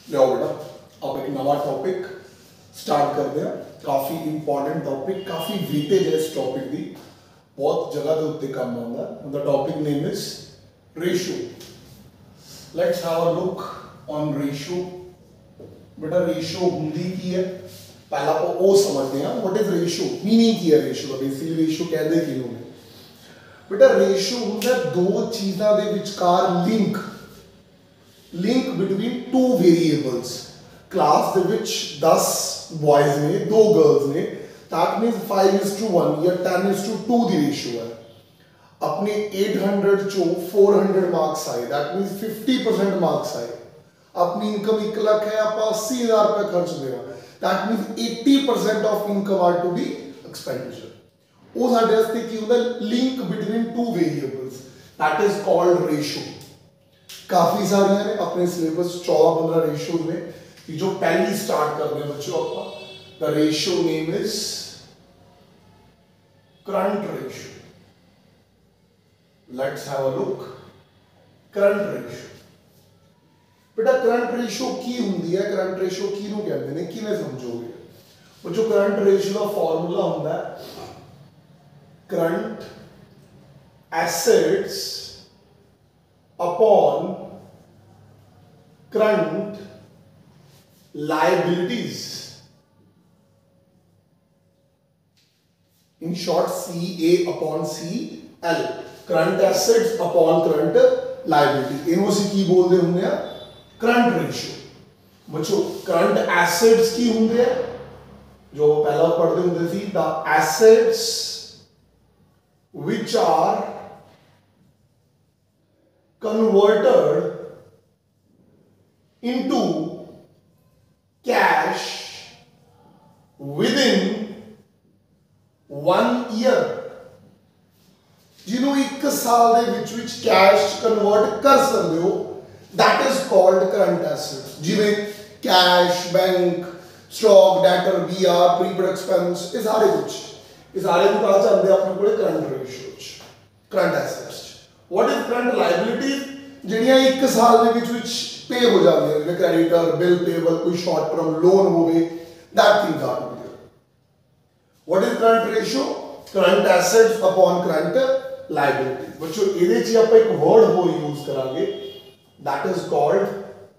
लियो बेटा अब एक नवा टॉपिक स्टार्ट करते हैं। काफी इंपॉर्टेंट टॉपिक, काफी वेटेज है इस टॉपिक की, बहुत जगह के उत्ते काम आंदा है। The topic name is ratio. Let's have a look on ratio. बेटा रेशियो हुंदी की है, पहला ਆਪਾਂ ਉਹ समझते हैं व्हाट इज रेशियो, मीनिंग की है रेशियो का। बेसिकली रेशियो कहते किहनूं ने बेटा, रेशियो ਹੁੰਦਾ दो चीज़ों के विचकार link between two variables. Class ਦੇ ਵਿੱਚ 10 बॉयज ने 2 गर्ल्स ने, दैट मींस 5:1 या 10:2 ਦੀ रेशियो है। अपने 800 चो 400 मार्क्स आए, दैट मींस 50% मार्क्स आए। अपनी इनकम 1 लाख है, आप 80,000 रुपये खर्च देना, that means 80% of income are to be expenditure. वो साडे वास्ते की होंदा link between two variables, that is called ratio. काफी सारियां ने अपने सिलेबस 14-15 रेशियोज ने, जो पहली स्टार्ट करते हैं बच्चों आप। The ratio name is current ratio. Let's have a look current ratio. बेटा करंट रेशियो की हुंदी है, करंट रेशियो किहनूं कहंदे ने, किवें समझोगे? वो जो करंट रेशियो का फॉर्मूला हुंदा है, current assets upon current liabilities, in short CA upon CL, current assets upon current liabilities. इन्हों से की बोलते होंगे करंट रेशियो। बच्चों करंट एसेट्स की होंगे, जो पहला पढ़ते होंगे सी, the assets which are converted into cash within 1 year। जिन्हों 1 साल दे विच कैश कन्वर्ट कर सकते हो, that is called current assets. जिवें cash, bank, stock, debtor, BR, prepaid expense, ये सारे कुछ इस सारे को कहा चाहते हैं अपने को current ratio, current assets. What is current liabilities? ਜਿਹੜੀਆਂ 1 साल ਦੇ ਵਿੱਚ पे हो जाती है, क्रेडिटर, बिल पेबल, कोई शॉर्ट टर्म लोन हो गए, that things are there. What is current ratio? Current assets upon current liabilities. बच्चों ਇਹਦੇ ਚ ਆਪਾਂ ਇੱਕ वर्ड हो यूज करांगे, that is called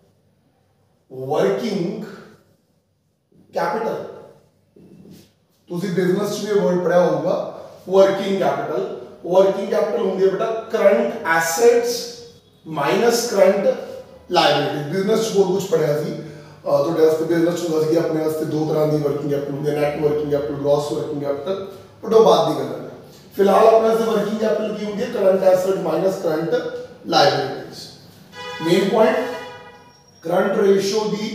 working capital. तुसी बिजनेस च भी वर्ड पढ़ा होगा वर्किंग कैपिटल। वर्किंग कैपिटल होंदी है बेटा current assets minus current liabilities. Business च बहुत कुछ पढ़िया सी, ਤੁਹਾਡੇ ਵਾਸਤੇ ਬਿਜ਼ਨਸ ਹੁੰਦਾ ਸੀ कि अपने वास्ते 2 तरह की वर्किंग कैपिटल होंदी है, net working capital, gross working capital, but वो बाद की गल है। फिलहाल अपने वास्ते वर्किंग कैपिटल की होंदी है current asset minus current liabilities. Main point, current ratio दी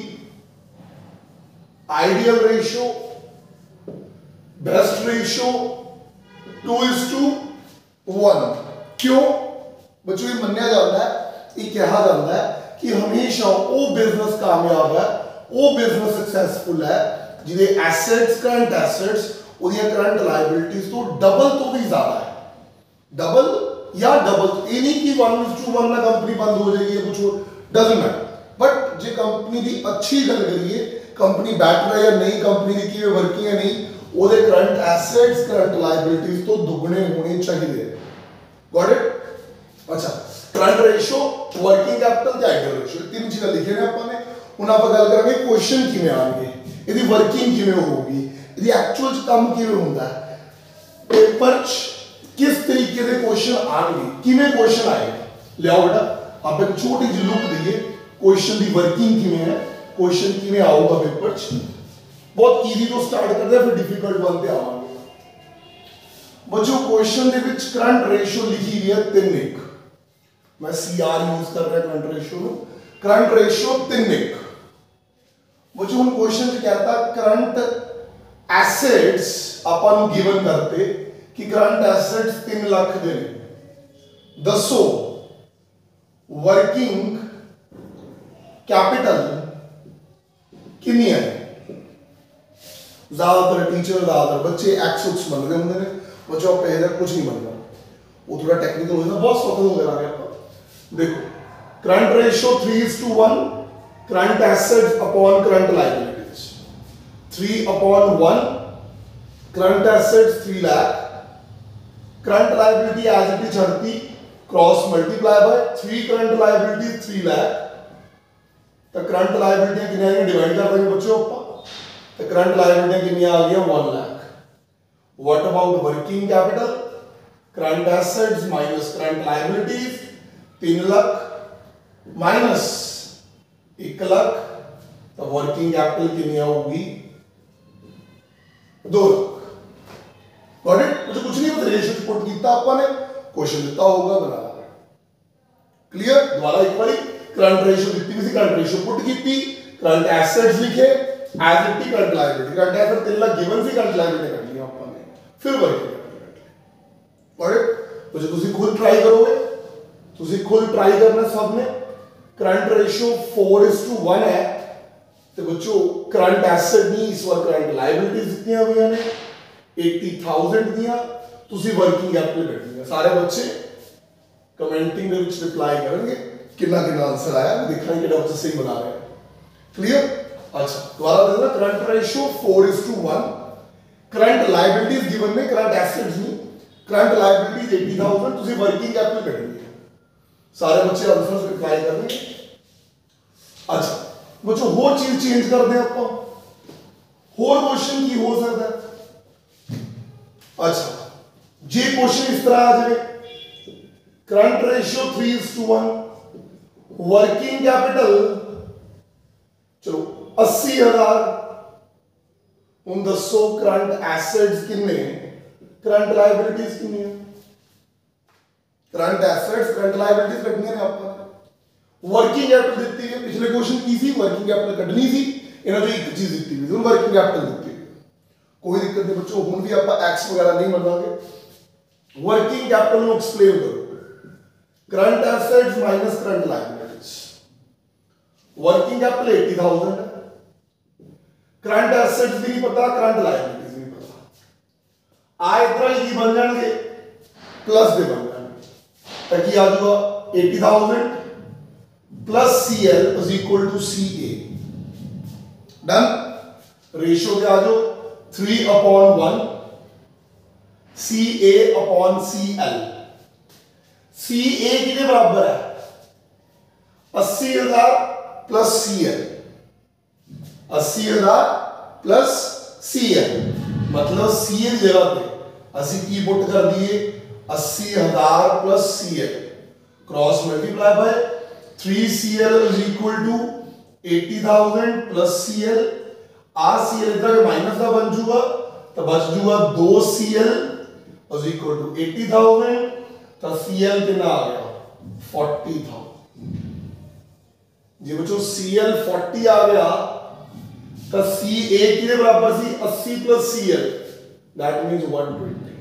आइडियल रेशियो, बेस्ट रेशियो 2:1। क्यों बच्चों? ये मन्या जाता है, ये कहा जाता है कि हमेशा वो बिजनेस कामयाब है, वो बिजनेस सक्सेसफुल है जिहदे एसेट्स, करंट एसेट्स उहदियां करंट लायबिलिटीज तो डबल तो भी ज्यादा है। डबल या डबल, ये नहीं कि 1:1 ना कंपनी बंद हो जाएगी या कुछ, डजंट मैटर। बट जो कंपनी की अच्छी गल करिए, कंपनी बैटर है या नहीं, कंपनी की किवें वर्किंग है नहीं, ਉਹਦੇ करंट एसेट्स करंट लायबिलिटीज तो दुगने होने चाहिए। Got it? अच्छा, करंट रेशियो, वर्किंग कैपिटल ते आइडियल रेशियो, 3 चीज़ां लिखी ने आपने। हुण आप गल करांगे क्वेश्चन किवें आएंगे, इहदी वर्किंग किवें होगी, इहदी एक्चुअल काम किवें हुंदा है, पेपर च किस तरीके के क्वेश्चन आएंगे, किवें क्वेश्चन आएगा। लियाओ बेटा आप एक छोटी जी लुक दीजिए, क्वेश्चन की वर्किंग किवें है, क्वेश्चन किवें आऊगा पेपर च। बहुत इजी तो स्टार्ट करते हैं, फिर डिफिकल्ट वन पे आवांगे। बच्चों क्वेश्चन दे विच करंट रेशियो लिखी हुई है 3:1। मैं CR यूज कर रहा करंट रेशियो में, करंट रेशियो 3:1। बच्चों हम क्वेश्चन कहता करंट एसेट्स अपन गिवन करते कि करंट एसेट्स 3 लाख दे, दसो वर्किंग कैपिटल कितनी है। ज्यादातर टीचर, ज्यादातर बच्चे एक्स बन रहे होंगे, बच्चों आप कुछ नहीं बनना, वो थोड़ा टेक्निकल हो जाता, बहुत सौखा हो गया। देखो current ratio 3:1, current assets upon current liabilities 3/1 current assets 3 lakh current liability as it is चढ़ती cross multiply by 3 current liability 3 lakh तो करंट लायबिलिटी कितनी आ गई डिवाइड कर देंगे बच्चों अपन तो करंट लायबिलिटी कितनी आ गई 1 lakh what about working capital current assets minus current liabilities 3 lakh minus 1 lakh तो वर्किंग कैपिटल कितनी होगी 2 लाख गॉट इट मुझे कुछ नहीं पता रेशियो पुट किया अपन ने क्वेश्चन दिता होगा बनाना क्लियर दोबारा एक बार करंट रेशियो दिती भी करंट रेशियो पुट की करंट एसेट्स लिखे as it current liability current asset 3 lakh given सी करंट लायबिलिटी कर लिया अपन ने फिर वर्किंग कैपिटल गॉट इट मुझे तुसी खुद ट्राई करोगे तुसी खुद ट्राई करना सब ने करंट रेशियो 4:1 है तो बच्चों करंट एसेट नहीं इस बार करंट लायबिलिटीज कितनी हुई ने 80,000 दिया तुसी वर्किंग कैपिटल कटनी है सारे बच्चे कमेंटिंग ਦੇ ਵਿੱਚ ਰਿਪਲਾਈ ਕਰਨਗੇ ਕਿੰਨਾ ਕਿੰਨਾ ਆਨਸਰ ਆਇਆ ਦੇਖਾਂਗੇ ਕਿਹੜਾ ਬੱਚਾ ਸਹੀ ਬਣਾ ਰਿਹਾ ਕਲੀਅਰ अच्छा दोबारा देखना current ratio 4:1 current liabilities given ने करंट एसेट्स नहीं करंट लायबिलिटीज 80,000 तुसी वर्किंग कैपिटल कटनी है सारे बच्चे आंसर्स रिप्लाई करने अच्छा बच्चों होर चीज चेंज कर दें अपन होर क्वेश्चन की हो सकता है अच्छा जे क्वेश्चन इस तरह आ जाए करंट रेशियो 3:1 वर्किंग कैपिटल चलो 80,000 हुन दसो करंट एसेट्स कितने करंट लायबिलिटीज कितनी है करंट एसेट्स करंट लायबिलिटीज कटनी है अपन वर्किंग कैपिटल दी है पिछले क्वेश्चन की थी वर्किंग कैपिटल कटनी थी इन्होंने जो एक चीज दी हुई वर्किंग कैपिटल दी कोई दिक्कत नहीं बच्चों हुन भी आप एक्स वगैरह नहीं बनाओगे वर्किंग कैपिटल को एक्सप्लेन करो current assets minus current liabilities working capital 80,000 है करंट एसेट्स भी नहीं पता करंट लायबिलिटीज भी नहीं पता आ इधर ही बन जाएंगे प्लस दे बन जाएंगे ताकि आ जाएगा 80,000 plus CL is equal to CA done ratio क्या आ जाओ 3/1 CA अपॉन CL CA कितने बराबर है 80,000 प्लस CL 80,000 प्लस CL मतलब CL जगह पे असि की पुट कर दिए 80,000 plus CL cross multiply by 3CL is equal to 80,000 plus CL आ CL इधर माइनस का बन जाऊगा तो बच जाऊगा 2CL इज इक्वल टू 80,000 तो CL कितना आ गया 40,000 जी बच्चों CL 40 आ गया तो CA कितने बराबर सी 80 प्लस CL दैट मींस 120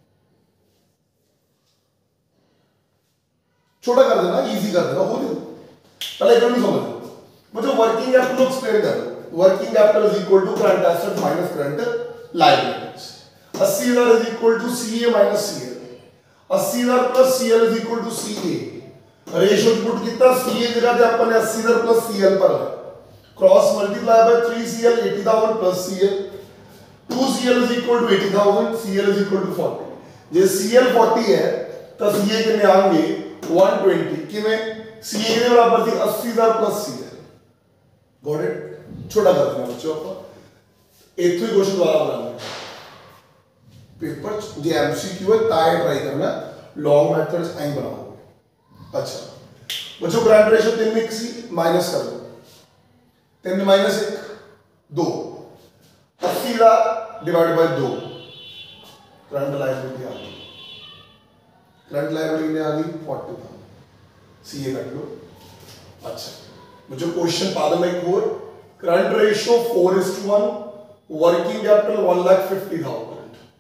छोटा कर देना इजी कर देना हो गया पहले इतना नहीं समझ बच्चों वर्किंग कैपिटल एक्सप्लेन कर working capital is equal to current asset minus current liabilities 80,000 is equal to CA minus CL 80,000 plus CL is equal to CA ratio put कितना CA जगह पे अपन ने 80,000 प्लस CL पर है cross multiply by 3CL 80,000 plus CL 2CL is equal to 80,000 CL is equal to 40 जे CL 40 है तो CA कितने आएंगे 120 कितने CA के बराबर थी 80,000 प्लस CL गॉट इट छोटा कर देना बच्चों अपन एक ही क्वेश्चन दोबारा बनाना पेपर जे एमसीक्यू है ताए ट्राई करना लॉन्ग मेथड्स ऐ बनाओगे अच्छा बच्चों करंट रेशियो 3 सी माइनस कर दो 3 minus 1 2 80,000 divide by 2 current liability आ गई करंट लायबिलिटी आ गई 40,000 सीए कर लो अच्छा मुझे क्वेश्चन पादम एक और current ratio 4:1 working capital 1,50,000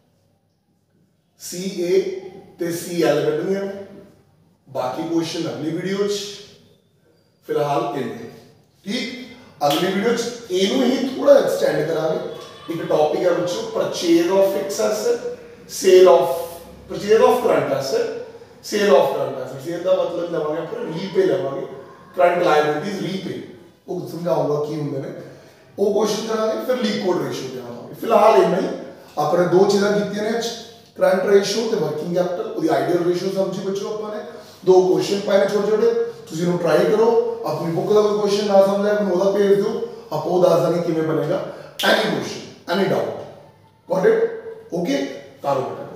CA ते CL कटनी है बाकी क्वेश्चन अगली वीडियो फिलहाल इन्हें ठीक अगली वीडियो एनू ही थोड़ा एक्सटेंड करांगे एक टॉपिक है बच्चों purchase of fix asset sale of purchase of current asset sale of current asset sale का मतलब लवांगे पर रीपे लवांगे करंट लायबिलिटीज रीपे ਉਹ ਸਮਝਾਊਗਾ ਕੀ ਹੁੰਦੇ ਨੇ, ਉਹ ਕੁਐਸਚਨ ਕਰਾਂਗੇ। ਫਿਰ ਲੀਕ ਕੋਡ ਰੇਸ਼ੋ ਤੇ ਆਵਾਂਗੇ। ਫਿਲਹਾਲ ਇੰਨਾ ਹੀ, ਆਪਣੇ ਦੋ ਚੀਜ਼ਾਂ ਕੀਤੀਆਂ ਨੇ ਅੱਜ, ਕਰੰਟ ਰੇਸ਼ੋ ਤੇ ਵਰਕਿੰਗ ਕੈਪੀਟਲ। ਉਹਦੀ ਆਈਡੀਅਲ ਰੇਸ਼ੋ ਸਮਝੀ ਬੱਚੋ ਆਪਾਂ ਨੇ, ਦੋ ਕੁਐਸਚਨ ਪਾਏ ਨੇ ਛੋਟੇ ਛੋਟੇ, ਤੁਸੀਂ ਇਹਨੂੰ ਟਰਾਈ ਕਰੋ। ਆਪਣੀ ਬੁੱਕ ਦਾ ਕੋਈ ਕੁਐਸਚਨ ਨਾ ਸਮਝ ਆਇਆ ਮੈਨੂੰ ਉਹਦਾ ਭੇਜ ਦਿਓ, ਆਪਾਂ ਉਹ ਦੱਸ ਦਾਂਗੇ ਕਿਵੇਂ ਬਣੇਗਾ। Any question, any doubt, got it? Okay, करो बेटा।